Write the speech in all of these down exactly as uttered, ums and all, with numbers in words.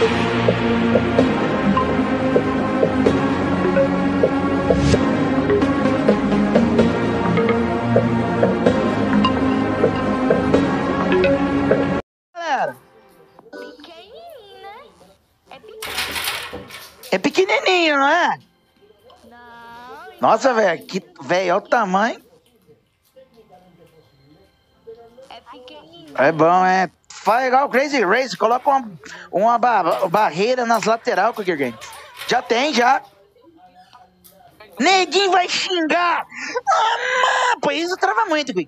Galera, Pequenininho, né? É pequeno. é pequenininho, não é? Não. Nossa, velho, que velho, olha o tamanho. É pequenininho. É bom, é. Faz igual o Crazy Race, coloca uma, uma ba- barreira nas lateral com o Gear Games. Já tem, já. Neguinho vai xingar. Ah, pô, isso trava muito, Gui.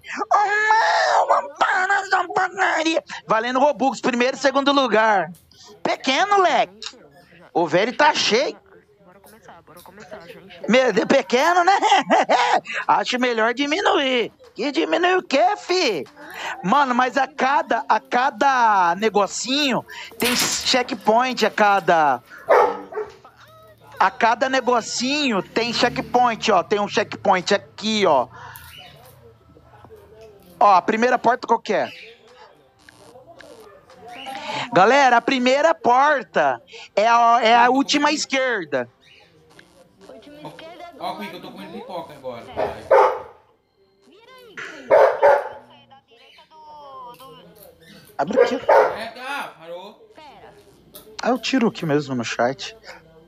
Valendo Robux, primeiro e segundo lugar. Pequeno, leque. O velho tá cheio. Bora começar, bora começar, gente. Meu Deus, pequeno, né? Acho melhor diminuir. E diminuir o quê, fi? Mano, mas a cada, a cada negocinho tem checkpoint a cada... A cada negocinho tem checkpoint, ó. Tem um checkpoint aqui, ó. Ó, a primeira porta qual que é? Galera, a primeira porta é a, é a última esquerda. Última esquerda é do Ó, lado Quico, eu tô comendo do- pipoca agora. Vira aí, Queen. Você da direita do, do... Abre aqui. É, tá, parou. Pera. Ah, eu tiro aqui mesmo no chat.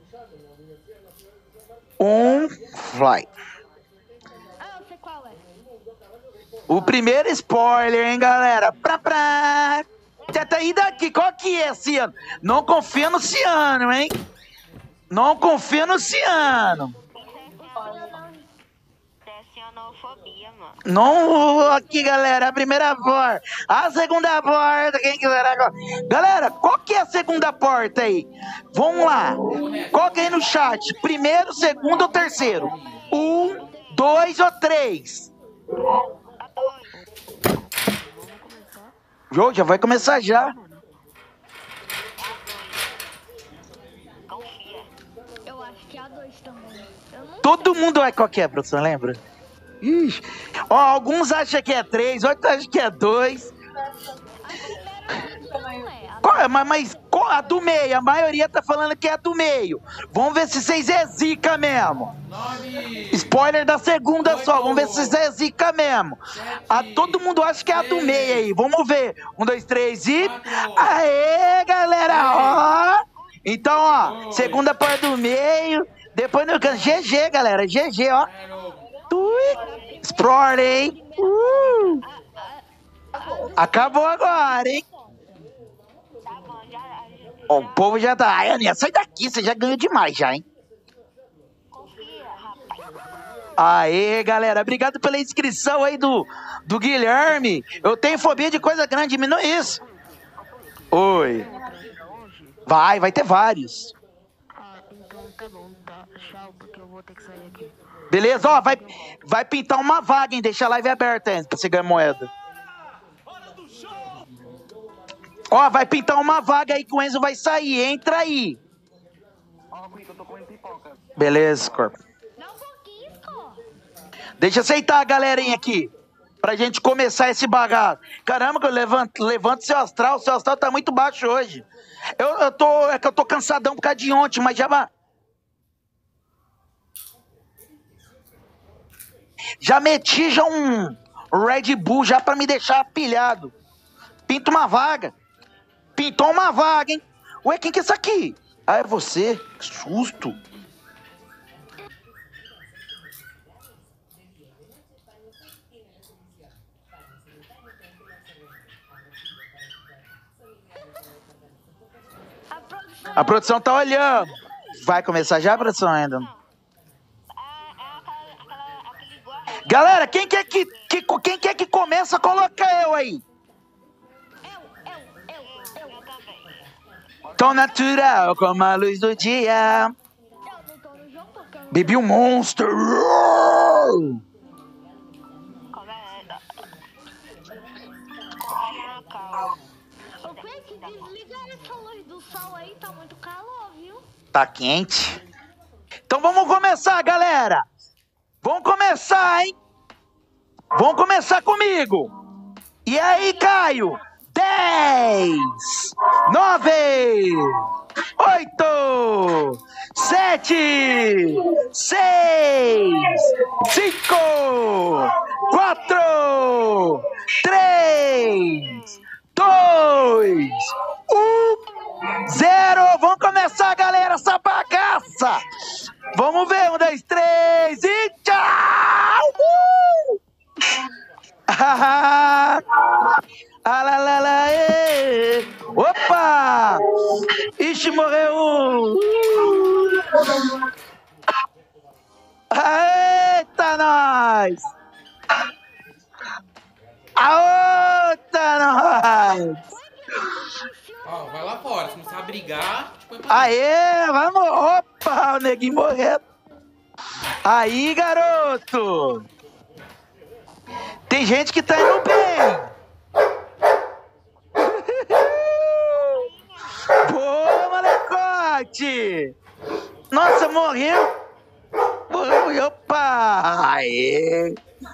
Um, fly. Ah, eu sei qual é. O primeiro spoiler, hein, galera? Pra pra. Tenta ir daqui. Qual que é, Ciano? Não confia no Ciano, hein? Não confia no Ciano. Isso é cianofobia, mano. Não, aqui, galera, a primeira porta. A segunda porta, quem quiser agora. Galera, qual que é a segunda porta aí? Vamos lá. Coloca aí no chat. Primeiro, segundo ou terceiro? Um, dois ou três? Jogo, já vai começar já. Confia. Eu acho que é a dois também. Eu não Todo mundo vai qual que é, professor, lembra? Ixi. Ó, alguns acham que é três, outros acham que é dois. não é. A Qual é? Mas, mas qual a do meio? A maioria tá falando que é a do meio. Vamos ver se vocês é zica mesmo. Nove. Spoiler da segunda só. Vamos ver se vocês é zica mesmo. A, todo mundo acha que é a do meio aí. Vamos ver. Um, dois, três e... Aê, galera! Ó! Então, ó. Segunda parte do meio. Depois no canto. G G, galera. G G, ó. Tui. Explore, hein? Uh. Acabou agora, hein? Tá bom, já... Ó, o povo já tá. Ai, Aninha, sai daqui. Você já ganhou demais já, hein? Confia, rapaz. Aê, galera, obrigado pela inscrição aí do, do Guilherme. Eu tenho fobia de coisa grande, diminui isso. Oi. Vai, vai ter vários. Ah, então tá bom, tá? Tchau, porque eu vou ter que sair aqui. Beleza? Ó, vai, vai pintar uma vaga, hein? Deixa a live aberta, hein? Pra você ganhar moeda. Ó, vai pintar uma vaga aí que o Enzo vai sair. Entra aí. Ó, Quico, eu tô comendo pipoca. Beleza, corpo. Dá um pouquinho só. Deixa eu aceitar a galerinha aqui. Pra gente começar esse bagaço. Caramba, que eu levanto, levanto seu astral. Seu astral tá muito baixo hoje. Eu, eu tô. É que eu tô cansadão por causa de ontem, mas já vai. Já meti já um Red Bull já pra me deixar pilhado. Pinta uma vaga. Pintou uma vaga, hein? Ué, quem que é isso aqui? Ah, é você? Que susto. A produção A produção tá olhando. Vai começar já, produção, ainda? É, é aquela, aquela, aquele guarda. Galera, quem quer que, que, quem quer que começa, coloca eu aí. Eu, eu, eu, eu. Eu também. Tão natural como a luz do dia. Eu não tô no jogo porque eu não... Bebi um monster. Como é? Confia, calma. Ô, Quick, desliga essa luz do sol aí, tá muito calor, viu? Tá quente. Então vamos começar, galera. Vamos começar, hein? Vamos começar comigo. E aí, Caio? Dez, nove, Sete, seis, cinco, quatro, três, dois, um, zero. Vamos começar, galera, essa bagaça. Vamos ver, um, dois, três e tchau! Uh! Ah, lá, lá, lá, ê. Opa! Ixi, morreu um! Uh! Eita, nós! A outra, nós! Ó, vai lá fora. Se não sabe brigar, te põe pra Aê, vamos! Opa, o neguinho morrendo! Aí, garoto! Tem gente que tá indo bem! Boa, molecote! Nossa, morreu! Morreu, opa! Aê!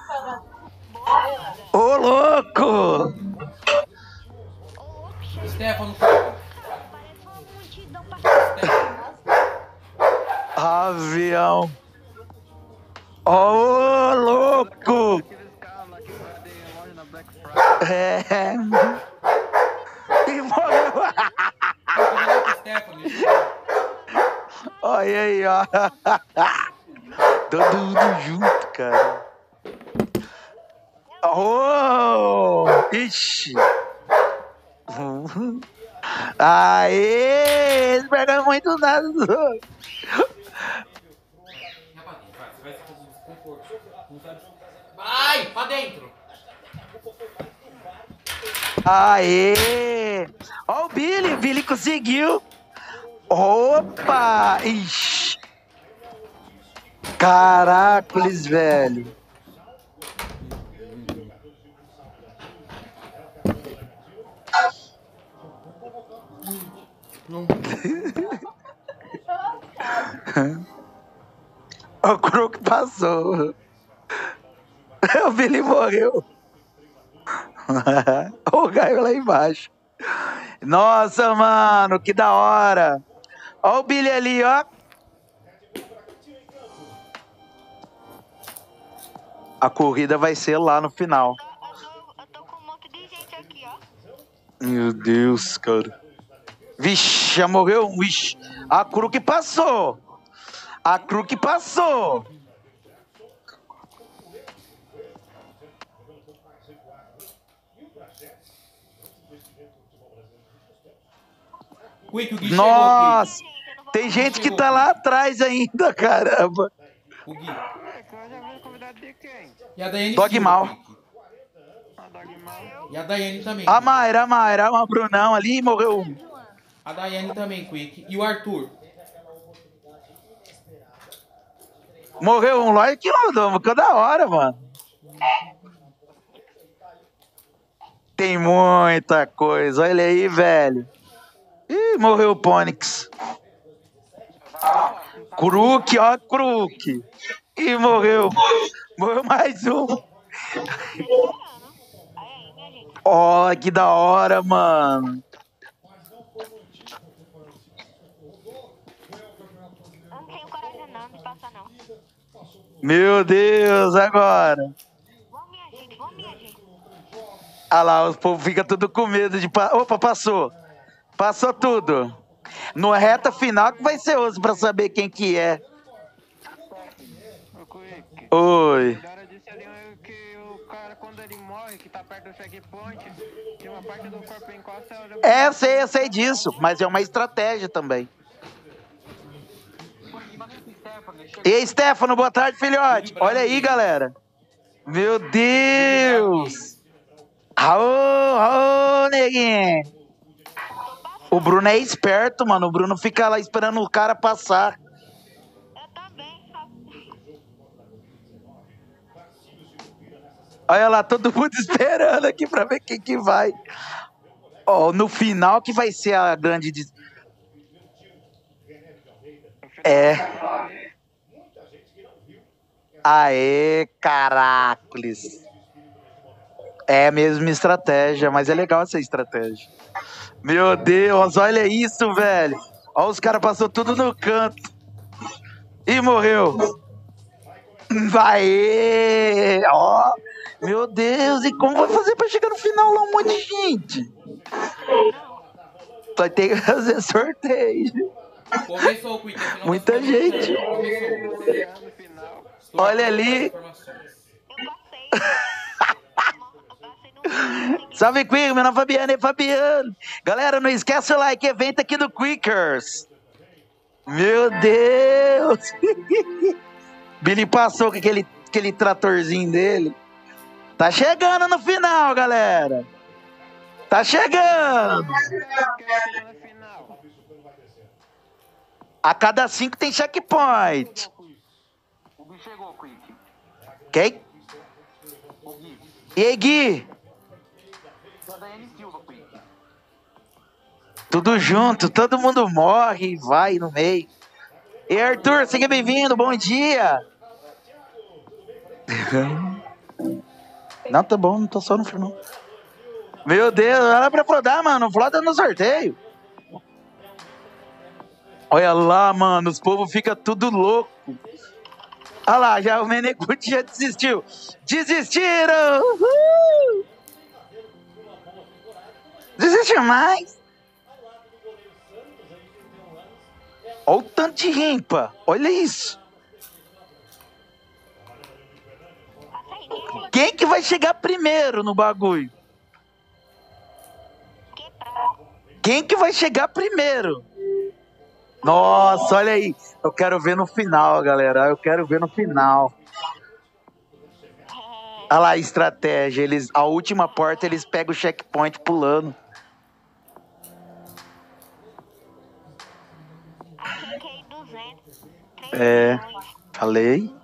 Ô, louco! Stefano, foca. Parece uma multidão pra Avião! Ô, louco! É. E morreu! Stefano, Olha aí, ó. Todo mundo junto, cara. Oh! Ixi! Aê! Eles pegam muito nada dos outros. vai, pra dentro. Aê! Ó o Billy, o Billy conseguiu. Opa! Ixi! Caracoles, velho. O Crook passou. O Billy morreu. O Gaio lá embaixo. Nossa, mano, que da hora. Ó o Billy ali, ó. A corrida vai ser lá no final. Eu tô, eu tô com um monte de gente aqui, ó. Meu Deus, cara. Vixe, já morreu um. Vixe. A Crook passou. A Crook passou. Quick, o Gui Nossa, Gente, eu não vou tem gente que tá lá atrás ainda, caramba. chegou, Quick. O Gui. Convidado de quem? E a Daiane Dog Silva, mal. Quick. A Dog Mal. E a Daiane também. A Mayra, a Mayra, o Brunão ali morreu um. A Daiane também, Quick. E o Arthur. Morreu um lá e que mandou, ficou da hora, mano. Tem muita coisa, olha aí, velho. Ih, morreu o Pônix. Crook, ó, Crook. Ih, morreu. Morreu mais um. Aí, minha gente. Ó, que da hora, mano. Eu não tenho coragem não de passar, não. Meu Deus, agora. Vamos, minha gente, vamos, minha gente. Ah lá, o povo fica tudo com medo de... Pa... Opa, passou. Passou tudo. No reta final que vai ser osso pra saber quem que é. Ô, Quick. Oi. Da hora disse ali que o cara, quando ele morre, que tá perto do checkpoint, tem uma parte do corpo encosta... olha- É, eu sei, eu sei disso. Mas é uma estratégia também. E aí, Stefano, boa tarde, filhote. Olha aí, galera. Meu Deus. Aô, aô, neguinho. O Bruno é esperto, mano. O Bruno fica lá esperando o cara passar. Eu também, só... Olha lá, todo mundo esperando aqui pra ver quem que vai. Ó, no final que vai ser a grande... dis- É. Aê, caracoles. É a mesma estratégia, mas é legal essa estratégia. Meu Deus, olha isso, velho. Ó, os caras passou tudo no canto. E morreu. Vai! Ó! Meu Deus, e como vai fazer pra chegar no final lá um monte de gente? Vai ter que fazer sorteio. Começou o Quick. é final Muita das gente. Começou. No final. Estou Olha aqui com ali. as informações. Eu passei. Eu passei no. Salve, Quick, meu nome é Fabiano, é Fabiano. Galera, não esquece o like, evento aqui do Quickers. Meu Deus. Billy passou com aquele, aquele tratorzinho dele. Tá chegando no final, galera. Tá chegando. Quem chegou no final? A cada cinco tem checkpoint. O Gui chegou, Quick. Quem? O Gui. E aí, Gui? Da Daiane Silva, Quick. Tudo junto, todo mundo morre e vai no meio. E Arthur, seja bem-vindo, bom dia. Não, tá bom, não tô só no final. Meu Deus, era pra flodar, mano. Floda no sorteio. Olha lá, mano, os povos ficam tudo louco. Olha lá, já o Meneguti já desistiu. Desistiram! Uhul! Desistiu mais? Olha o tanto de rimpa. Olha isso. Passei nele. Quem que vai chegar primeiro no bagulho? Que pra. Quem que vai chegar primeiro? Nossa, olha aí. Eu quero ver no final, galera. Eu quero ver no final. Olha lá a estratégia. Eles, a última porta, eles pegam o checkpoint pulando. Achei duzentos. três É. milhões. Falei.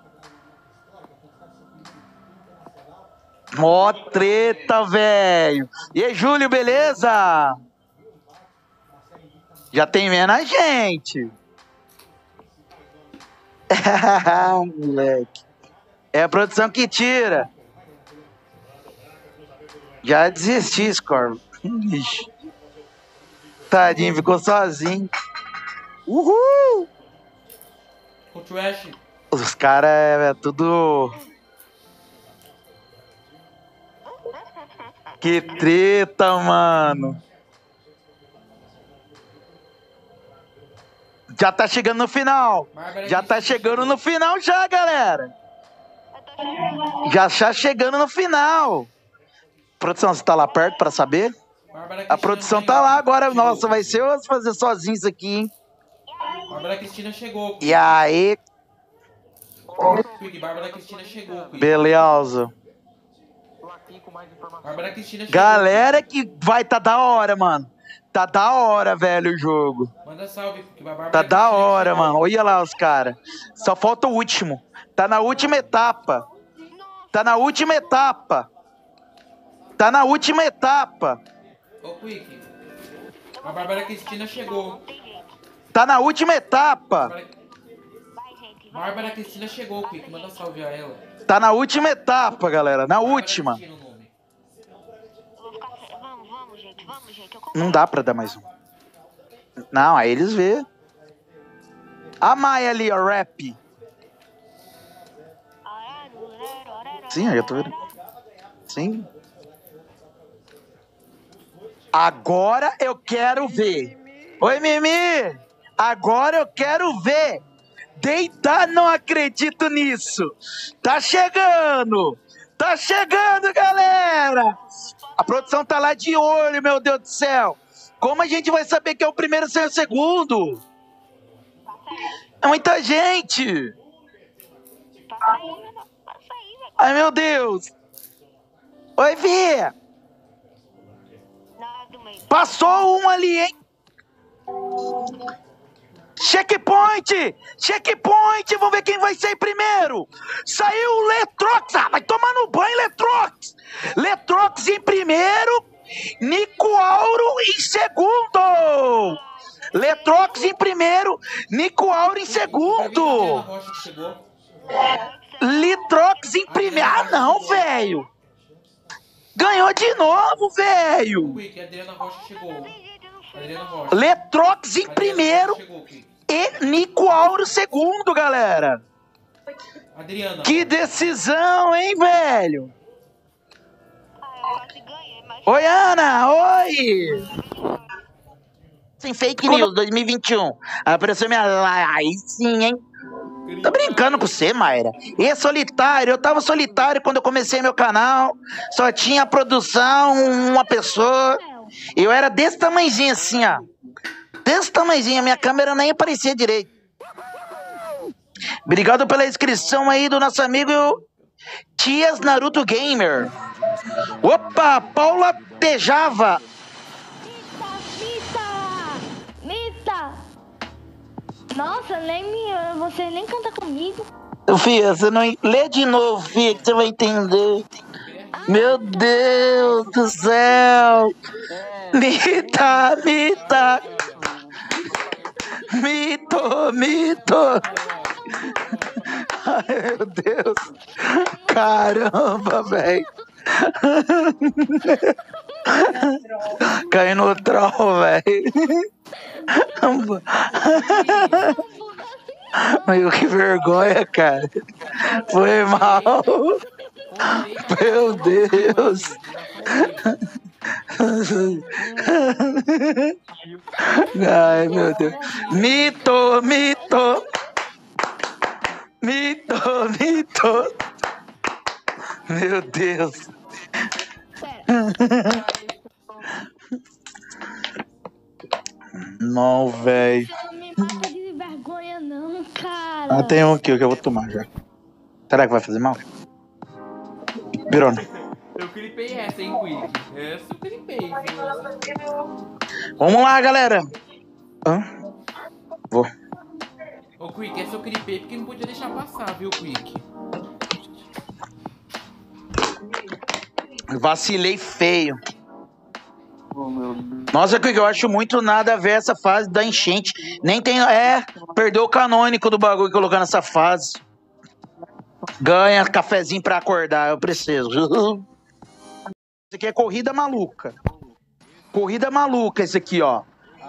Mó treta, velho. E aí, Júlio, beleza? Já tem menos gente. Moleque. É a produção que tira. Já desisti, Scorpio. Ixi. Tadinho, ficou sozinho. Uhul! O Trash. Os caras é tudo... Que treta, mano. Já tá chegando no final. Bárbara Já tá Cristina chegando no final já, galera. Eu tô chegando. Já tá chegando no final. Produção, você tá lá perto pra saber? Bárbara A Cristina produção chegou. tá lá agora. Chegou. Nossa, vai ser eu fazer sozinho isso aqui, hein? Bárbara Cristina chegou. E aí, Quick, Bárbara Cristina chegou. Quick. beleza. Tô aqui com mais informações. Bárbara Cristina chegou. Galera que vai tá da hora, mano. Tá da hora, velho, o jogo. Manda salve, Quick. Bárbara Tá da Cristina hora, chegou. mano. Olha lá os caras. Só falta o último. Tá na última etapa. Tá na última etapa. Tá na última etapa. Ô, Quick. A Bárbara Cristina chegou. Não tem jeito. Tá na última etapa. Bárbara, Vai, gente. Vai. Bárbara Cristina chegou, Quick. Manda salve a ela. Tá na última etapa, galera. Na Bárbara última. Cristina, o nome. Eu vou ficar sem- Vamos, vamos, gente. Vamos, gente. Eu Não dá pra dar mais um. Não, aí eles vê. A Maia ali, ó, rap. Sim, eu já tô vendo. Sim. Agora eu quero ver. Oi, Mimi. Agora eu quero ver. Deitar, não acredito nisso. Tá chegando. Tá chegando, galera. A produção tá lá de olho, meu Deus do céu. Como a gente vai saber que é o primeiro sem o segundo? É muita gente. Passa aí, né? Passa aí, velho. Ai, meu Deus. Oi, Fia. Na do meio. Passou um ali, hein? Checkpoint! Checkpoint! Vamos ver quem vai sair primeiro! Saiu o Letrox! Ah, vai tomar no banho, Letrox! Letrox em primeiro, Nico Auro em segundo! Letrox em primeiro, Nico Auro em Adriana segundo! Rocha que chegou. Litrox em primeiro! Ah, não, velho! Ganhou de novo, velho! Quick, a Adriana Rocha chegou. Tem jeito, eu não fui, Adriana não. Rocha. Letrox em Adriana primeiro Rocha chegou, Quick. e Nico Auro Mauro segundo, galera. Adriana. Que decisão, hein, velho? Ah, eu quase ganhei, mas... Oi, Ana, oi. Sem fake news, dois mil e vinte e um. Apareceu minha live, aí sim, hein? Tô brincando com você, Mayra. E é solitário, eu tava solitário quando eu comecei meu canal. Só tinha produção, uma pessoa. Eu era desse tamanhozinho assim, ó. Desse tamanhozinho, minha câmera nem aparecia direito. Obrigado pela inscrição aí do nosso amigo Tias Naruto Gamer. Opa, Paula Tejava. Mita! Mita! Nossa, nem me, você nem canta comigo. Filha, você não... Lê de novo, filha, que você vai entender. Meu Deus do céu. Mita, Mita. Mito, mito. Ai, meu Deus. Caramba, velho. Caiu no troll, velho. Meu, que vergonha, cara. Foi mal. Meu Deus. Ai, meu Deus. Mito, mito. Mito, mito. Meu Deus. Não, velho. Não me mata de vergonha não, cara. Ah, tem um aqui que eu vou tomar já. Será que vai fazer mal? Pirona. Eu clipei essa, hein, Quick? Essa eu clipei, viu? Vamos lá, galera. Hã? Vou. Ô, Quick, essa eu clipei porque não podia deixar passar, viu, Quick? Vacilei feio. Nossa, Quick, eu acho muito nada a ver essa fase da enchente. Nem tem... É, perdeu o canônico do bagulho colocando nessa fase. Ganha cafezinho pra acordar, eu preciso. Isso aqui é corrida maluca. Corrida maluca, esse aqui, ó.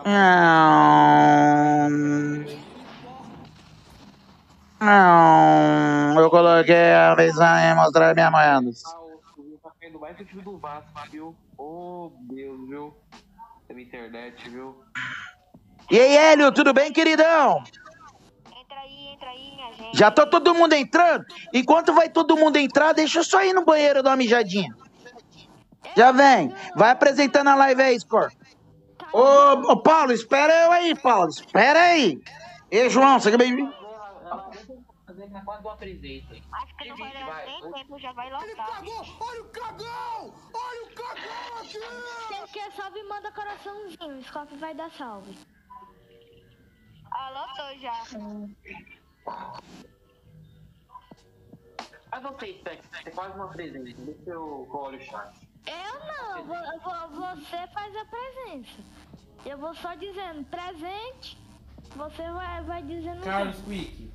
Eu coloquei a visão e mostrar minha moeda. Tá vendo mais do time do Vasco, viu? Oh, Deus, viu? Pela internet, viu? E aí, Hélio, tudo bem, queridão? Entra aí, entra aí, minha gente. Já tá todo mundo entrando? Enquanto vai todo mundo entrar, deixa eu só ir no banheiro dar uma mijadinha. Já vem. Vai apresentando a live aí, Score. Ô, ô, Paulo, espera eu aí, Paulo. Espera aí. E João, você que bem... Quando eu apresento. Acho que não vai dar nem tempo, já vai lotar. Olha o cagão! Olha o cagão aqui! Quem quer salve, manda coraçãozinho. O Scope vai dar salve. Ah, lotou já. Mas não sei, Tex, você quase não apresenta. Deixa eu olhar o chat. Eu não, vou, vou, você faz a presença. Eu vou só dizendo presente, você vai, vai dizendo... Carlos, Quick.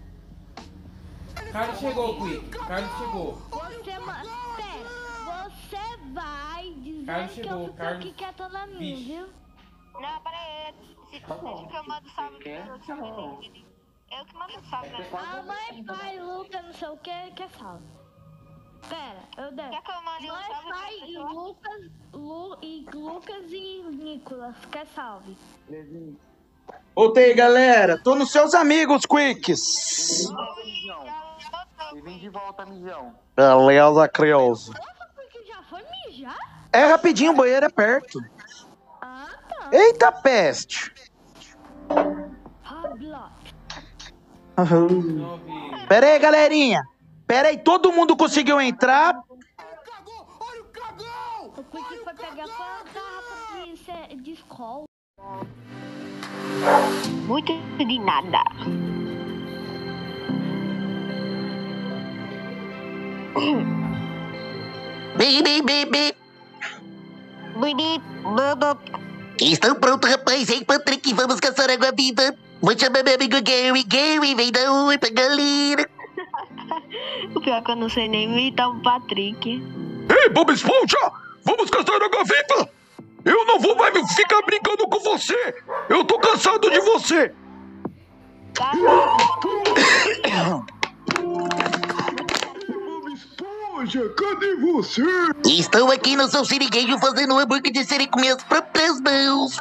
Carlos chegou, Quick. Carlos chegou. Você, ma- pera, você vai dizer Carlos que chegou, eu fico Carlos. aqui quietona minha, Vixe. viu? Não, pera aí. Se, deixa que eu mando salve Quer? pro seu Não. Eu que mando salve, né? Ah, mãe, pai, Lucas, não sei o que, que é salve. Pera, eu devo. Quer que eu mande um Mãe, salve pai pra e pessoa? Lucas, Lu, e Lucas e Nicolas, quer salve. Voltei, galera. Tô nos seus amigos, Quicks. E vem de volta, mijão. Beleza, criouso. Nossa, porque já foi mijar? É rapidinho, o banheiro é perto. Ah, tá. Eita peste. Pablo. Não vi. Pera aí, galerinha. Pera aí, todo mundo conseguiu entrar? Cagou! Olha o cagão! O Quick foi pegar só a garrafa de, ce- de escola. Muito de nada. Bi, bi, bi, bi. Bonito, bobo. Estão prontos, rapaz, hein, Patrick? Vamos caçar água viva. Vou chamar meu amigo Gary. Gary, vem dar um oi pra galera. O pior é que eu não sei nem imitar o Patrick. Ei, Bob Esponja! Vamos caçar água viva! Eu não vou mais ficar brincando com você! Eu tô cansado de você! Esponja, cadê você? Estou aqui no seu siriguejo fazendo um hambúrguer de siri com minhas próprias mãos.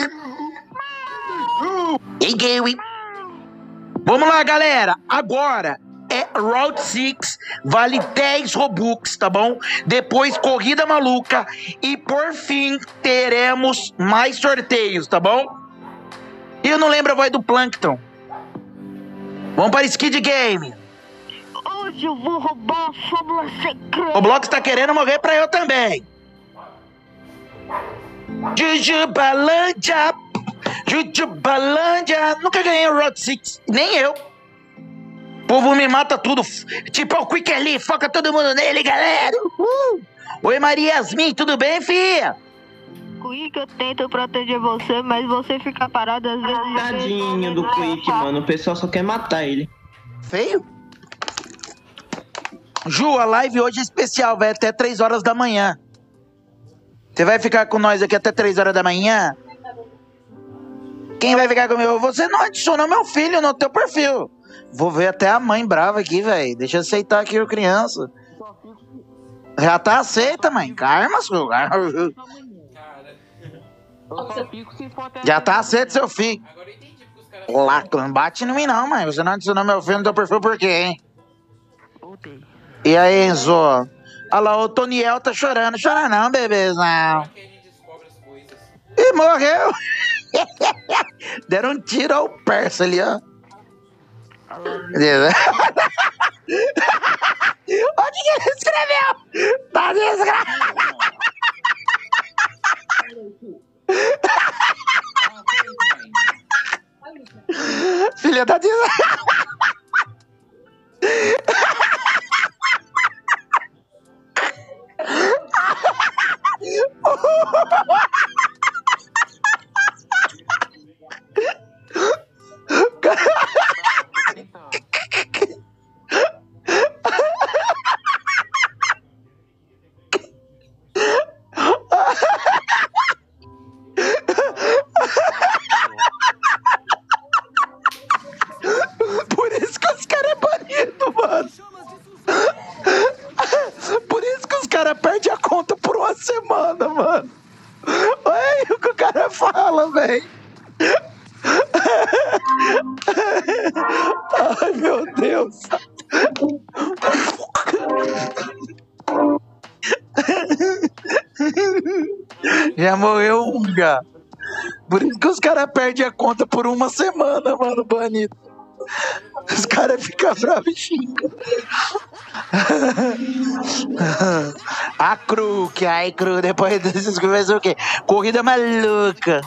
Ei, Gary. Vamos lá, galera. Agora é Route seis, vale dez Robux, tá bom? Depois Corrida Maluca e por fim teremos mais sorteios, tá bom? E eu não lembro a voz do Plankton. Vamos para Skid Game. Hoje eu vou roubar a fórmula secreta. O Blox tá querendo morrer pra eu também. Jujubalândia, Jujubalândia. Nunca ganhei o Route seis, nem eu. O povo me mata tudo. Tipo, é o Quick ali, foca todo mundo nele, galera. Uh! Oi, Maria Yasmin, tudo bem, filha? Quick, eu tento proteger você, mas você fica parado às vezes. Tadinho do Quick, mano. O pessoal só quer matar ele. Feio? Ju, a live hoje é especial, vai até três horas da manhã. Você vai ficar com nós aqui até três horas da manhã? Quem vai ficar comigo? Você não adicionou meu filho no teu perfil. Vou ver até a mãe brava aqui, velho. Deixa eu aceitar aqui o criança. Já tá aceita, mãe. Karma, seu. Já tá aceito, seu filho. Agora eu entendi porque os caras... Olá, não bate em mim não, mãe. Você não adicionou meu filho no teu perfil por quê, hein? E aí, Enzo? Olha lá, o Toniel tá chorando. Chora não, bebês, não. que a gente descobre as coisas. E morreu. Deram um tiro ao persa ali, ó. Olha o que ele escreveu. Tá desgraçado. Filha da desgraçada. Por isso que os caras é banido, mano. Por isso que os caras perdem a conta por uma semana, mano. Olha o que o cara fala, velho. Ai, meu Deus. Já morreu um, já. Por isso que os caras perdem a conta por uma semana, mano, banido. Os caras ficam bravos e xingam. A Cru, que ai, Cru, depois desses começou o quê? Corrida maluca.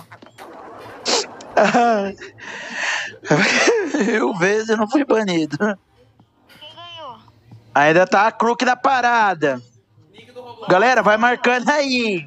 Eu vejo, eu não fui banido. Quem ganhou? Ainda tá a Crook na parada. Galera, vai marcando aí.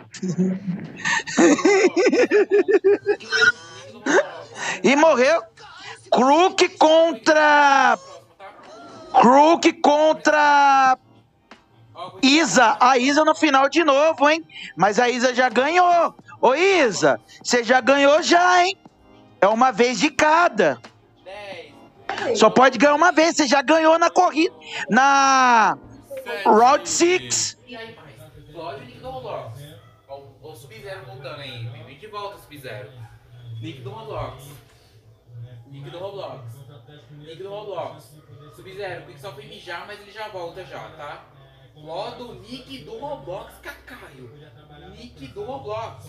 E morreu. Crook contra... Crook contra... Isa. A Isa no final de novo, hein? Mas a Isa já ganhou. Ô, Isa, você já ganhou já, hein? É uma vez de cada. Só pode ganhar uma vez. Você já ganhou na corrida. Na Route seis. E aí, mais? Lógico, Nick do Roblox. Ó, o Sub-Zero voltando aí. Vem de volta, Sub-Zero. Nick do Roblox. Nick do Roblox. Nick do Roblox. Sub-Zero, o Pixel foi mijar, mas ele já volta já, tá? Modo Nick do Roblox, Cacaio. Nick do Roblox.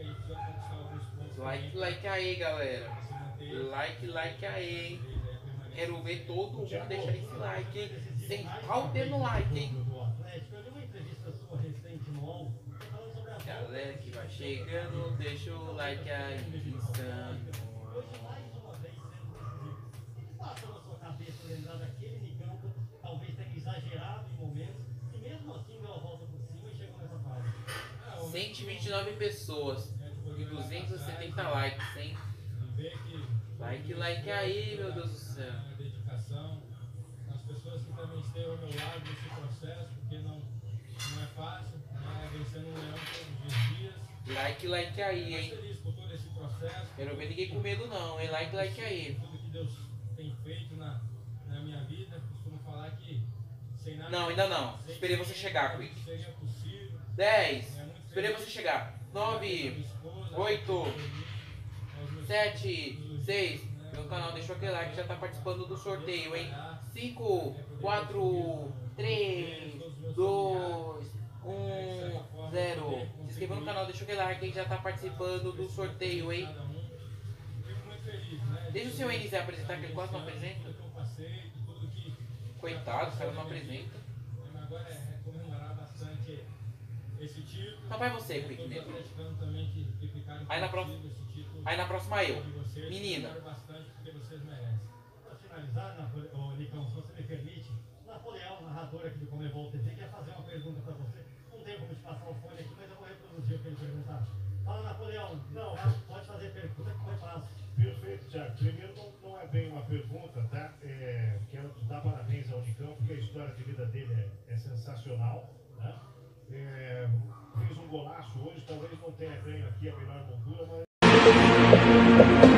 Like, like aí, galera. Like, like aí. Quero ver todo mundo deixar esse like, hein? Sentar o dedo no like, hein? Galera que vai chegando, deixa o like aí. Insano. cento e vinte e nove pessoas e duzentos e setenta likes, hein? Like, like aí, meu Deus do céu. Dedicação, as pessoas que também estejam ao meu lado nesse processo, porque não, não é fácil, né? Vencendo um leão todos os dias. Like, like aí, hein? Feliz por todo esse processo. Quero ver ninguém com medo não, hein? Like, like aí. Tudo que Deus tem feito na, na minha vida. Costumo falar que sem nada... Não, ainda não. Esperei você chegar, Quick. Seria possível. dez. Esperei você chegar. nove, oito, sete, seis. Meu canal deixou aquele like, já tá participando do sorteio, hein? cinco, quatro, três, dois, um, zero. Se inscreva no canal, deixa aquele like, hein? Já tá participando do sorteio, hein? Deixa o seu N Z apresentar, que ele quase não apresenta. Coitado, o cara não apresenta. Agora é comemorar bastante esse título. Então vai você, Quick mesmo. Também que, que ficaram Aí na próxima, aí na próxima eu. Menina. Bastante porque vocês merecem. Para finalizar, Napo- Nicão, se você me permite, Napoleão, narrador aqui do Comebol T V, quer fazer uma pergunta para você. Não tem como te passar o fone aqui, mas eu vou reproduzir o que ele perguntar. Fala, Napoleão. Não, pode fazer pergunta que foi fácil. Perfeito, Thiago. Primeiro, não, não é bem uma pergunta, tá? É, quero dar parabéns ao Nicão, porque a história de vida dele é, é sensacional, né? É, fez um golaço hoje, talvez não tenha ganho aqui a melhor moldura, mas...